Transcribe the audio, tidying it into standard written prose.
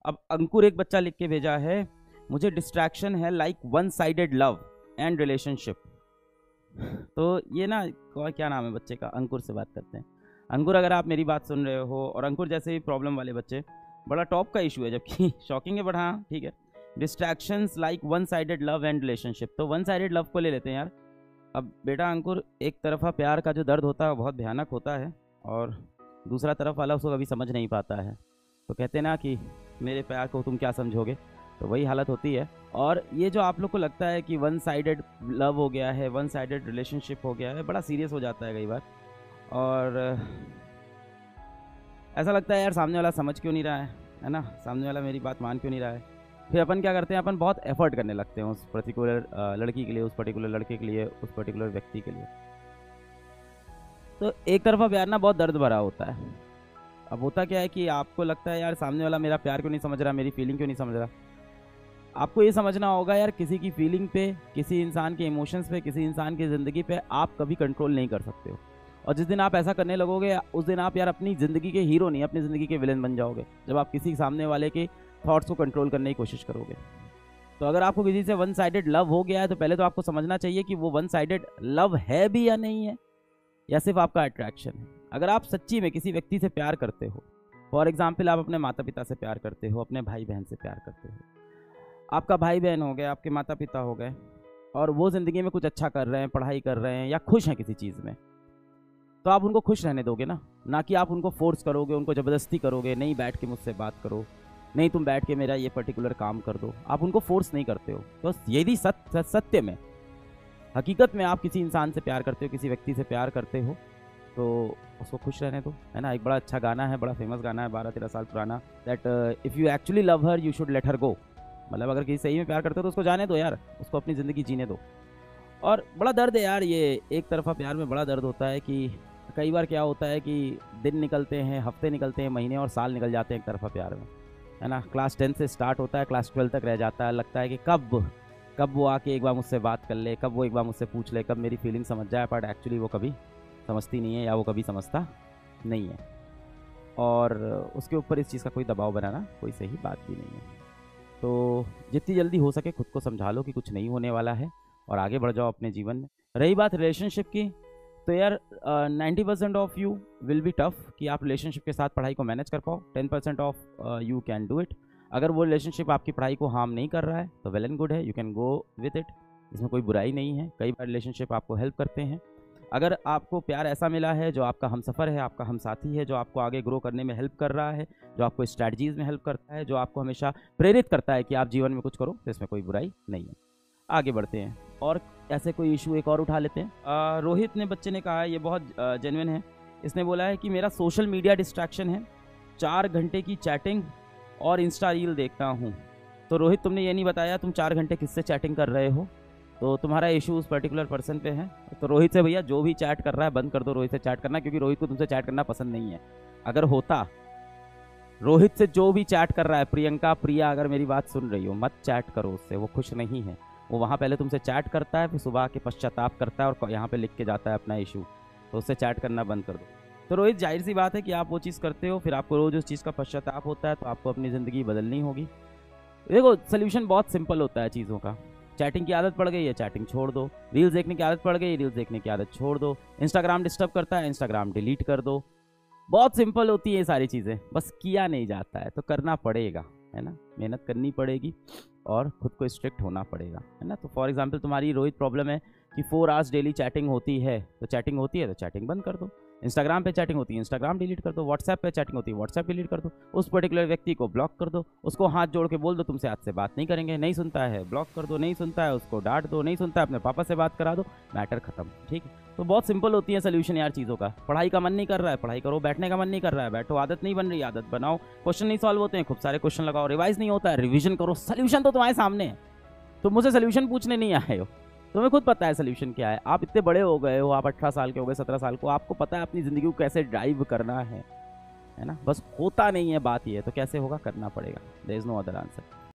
अब अंकुर एक बच्चा लिख के भेजा है, मुझे डिस्ट्रैक्शन है like one sided love and relationship. तो ये ना क्या नाम है बच्चे का, अंकुर से बात करते हैं। अंकुर, अगर आप मेरी बात सुन रहे हो, और अंकुर जैसे ही प्रॉब्लम वाले बच्चे, बड़ा टॉप का इशू है, जबकि शॉकिंग है, बट हाँ ठीक है। Distractions like one sided love and relationship, तो वन साइडेड लव को ले लेते हैं यार। अब बेटा अंकुर, एक तरफा प्यार का जो दर्द होता है वो बहुत भयानक होता है, और दूसरा तरफ वाला उसको कभी समझ नहीं पाता है। तो कहते हैं ना कि मेरे प्यार को तुम क्या समझोगे, तो वही हालत होती है। और ये जो आप लोग को लगता है कि वन साइडेड लव हो गया है, वन साइडेड रिलेशनशिप हो गया है, बड़ा सीरियस हो जाता है कई बार। और ऐसा लगता है यार सामने वाला समझ क्यों नहीं रहा है ना, सामने वाला मेरी बात मान क्यों नहीं रहा है। फिर अपन क्या करते हैं, अपन बहुत एफर्ट करने लगते हैं उस पर्टिकुलर लड़की के लिए, उस पर्टिकुलर लड़के के लिए, उस पर्टिकुलर व्यक्ति के लिए। तो एक तरफा प्यार ना बहुत दर्द भरा होता है। अब होता क्या है कि आपको लगता है यार सामने वाला मेरा प्यार क्यों नहीं समझ रहा, मेरी फीलिंग क्यों नहीं समझ रहा। आपको ये समझना होगा यार, किसी की फीलिंग पे, किसी इंसान के इमोशंस पे, किसी इंसान की ज़िंदगी पे आप कभी कंट्रोल नहीं कर सकते हो। और जिस दिन आप ऐसा करने लगोगे, उस दिन आप यार अपनी ज़िंदगी के हीरो नहीं, अपनी ज़िंदगी के विलेन बन जाओगे, जब आप किसी सामने वाले के थॉट्स को कंट्रोल करने की कोशिश करोगे। तो अगर आपको किसी से वन साइडेड लव हो गया है, तो पहले तो आपको समझना चाहिए कि वो वन साइडेड लव है भी या नहीं है, या सिर्फ आपका अट्रैक्शन है। अगर आप सच्ची में किसी व्यक्ति से प्यार करते हो, फॉर एग्जाम्पल आप अपने माता पिता से प्यार करते हो, अपने भाई बहन से प्यार करते हो, आपका भाई बहन हो गए, आपके माता पिता हो गए, और वो ज़िंदगी में कुछ अच्छा कर रहे हैं, पढ़ाई कर रहे हैं, या खुश हैं किसी चीज़ में, तो आप उनको खुश रहने दोगे ना कि आप उनको फोर्स करोगे, उनको ज़बरदस्ती करोगे, नहीं बैठ के मुझसे बात करो, नहीं तुम बैठ के मेरा ये पर्टिकुलर काम कर दो। आप उनको फोर्स नहीं करते हो। तो यदि सत्य में, हकीकत में आप किसी इंसान से प्यार करते हो, किसी व्यक्ति से प्यार करते हो, तो उसको खुश रहने दो, है ना। एक बड़ा अच्छा गाना है, बड़ा फेमस गाना है, 12-13 साल पुराना, that if you actually love her you should let her go. मतलब अगर किसी सही में प्यार करते हो तो उसको जाने दो यार, उसको अपनी ज़िंदगी जीने दो। और बड़ा दर्द है यार, ये एक तरफा प्यार में बड़ा दर्द होता है कि कई बार क्या होता है कि दिन निकलते हैं, हफ्ते निकलते हैं, महीने और साल निकल जाते हैं एक तरफा प्यार में, है ना। क्लास 10 से स्टार्ट होता है, क्लास 12 तक रह जाता है। लगता है कि कब वो आके एक बार मुझसे बात कर ले, कब वो एक बार मुझसे पूछ ले, कब मेरी फीलिंग समझ जाए, बट एक्चुअली वो कभी समझती नहीं है, या वो कभी समझता नहीं है। और उसके ऊपर इस चीज़ का कोई दबाव बनाना कोई सही बात भी नहीं है। तो जितनी जल्दी हो सके खुद को समझा लो कि कुछ नहीं होने वाला है, और आगे बढ़ जाओ अपने जीवन में। रही बात रिलेशनशिप की, तो यार 90% of you will be tough कि आप रिलेशनशिप के साथ पढ़ाई को मैनेज कर पाओ। 10% of you can do it. अगर वो रिलेशनशिप आपकी पढ़ाई को हार्म नहीं कर रहा है तो वेल एंड गुड है, you can go with it, इसमें कोई बुराई नहीं है। कई बार रिलेशनशिप आपको हेल्प करते हैं। अगर आपको प्यार ऐसा मिला है जो आपका हमसफ़र है, आपका हमसाथी है, जो आपको आगे ग्रो करने में हेल्प कर रहा है, जो आपको स्ट्रैटेजीज़ में हेल्प करता है, जो आपको हमेशा प्रेरित करता है कि आप जीवन में कुछ करो, तो इसमें कोई बुराई नहीं है। आगे बढ़ते हैं, और ऐसे कोई इशू एक और उठा लेते हैं। रोहित ने बच्चे ने कहा है, ये बहुत जेन्युइन है। इसने बोला है कि मेरा सोशल मीडिया डिस्ट्रैक्शन है, 4 घंटे की चैटिंग और इंस्टा रील देखता हूँ। तो रोहित, तुमने ये नहीं बताया तुम 4 घंटे किससे चैटिंग कर रहे हो, तो तुम्हारा इशू उस पर्टिकुलर पर्सन पे है। तो रोहित से भैया जो भी चैट कर रहा है बंद कर दो रोहित से चैट करना, क्योंकि रोहित को तुमसे चैट करना पसंद नहीं है। अगर होता, रोहित से जो भी चैट कर रहा है, प्रियंका, प्रिया, अगर मेरी बात सुन रही हो, मत चैट करो उससे, वो खुश नहीं है। वो वहाँ पहले तुमसे चैट करता है, फिर सुबह के पश्चाताप करता है और यहाँ पे लिख के जाता है अपना इशू, तो उससे चैट करना बंद कर दो। तो रोहित, जाहिर सी बात है कि आप वो चीज़ करते हो, फिर आपको रोज़ उस चीज़ का पश्चाताप होता है, तो आपको अपनी ज़िंदगी बदलनी होगी। देखो, सोल्यूशन बहुत सिंपल होता है चीज़ों का। चैटिंग की आदत पड़ गई है, चैटिंग छोड़ दो। रील्स देखने की आदत पड़ गई, रील्स देखने की आदत छोड़ दो। इंस्टाग्राम डिस्टर्ब करता है, इंस्टाग्राम डिलीट कर दो। बहुत सिंपल होती है ये सारी चीज़ें, बस किया नहीं जाता है, तो करना पड़ेगा, है ना। मेहनत करनी पड़ेगी और खुद को स्ट्रिक्ट होना पड़ेगा, है ना। तो फॉर एग्जांपल तुम्हारी रोहित प्रॉब्लम है कि 4 आवर्स डेली चैटिंग होती है, तो चैटिंग होती है तो चैटिंग बंद कर दो। इंस्टाग्राम पे चैटिंग होती है, इंस्टाग्राम डिलीट कर दो। व्हाट्सएप पे चैटिंग होती है, व्हाट्सएप डिलीट कर दो। उस पर्टिकुलर व्यक्ति को ब्लॉक कर दो, उसको हाथ जोड़ के बोल दो तुमसे आज से बात नहीं करेंगे। नहीं सुनता है, ब्लॉक कर दो। नहीं सुनता है, उसको डांट दो। नहीं सुनता है, अपने पापा से बात करा दो, मैटर खत्म। ठीक है, तो बहुत सिंपल होती है सोल्यूशन यार चीज़ों का। पढ़ाई का मन नहीं कर रहा है, पढ़ाई करो। बैठने का मन नहीं कर रहा है, बैठो। आदत नहीं बन रही, आदत बनाओ। क्वेश्चन नहीं सॉल्व होते हैं, खूब सारे क्वेश्चन लगाओ। रिवाइज नहीं होता है, रिविजन करो। सोल्यूशन तो तुम्हारे सामने है, तुम मुझे सोल्यूशन पूछने नहीं आए हो, तुम्हें खुद पता है सोल्यूशन क्या है। आप इतने बड़े हो गए हो, आप 18 साल के हो गए, 17 साल को, आपको पता है अपनी ज़िंदगी को कैसे ड्राइव करना है ना। बस होता नहीं है, बात ये है, तो कैसे होगा, करना पड़ेगा। There is no other answer.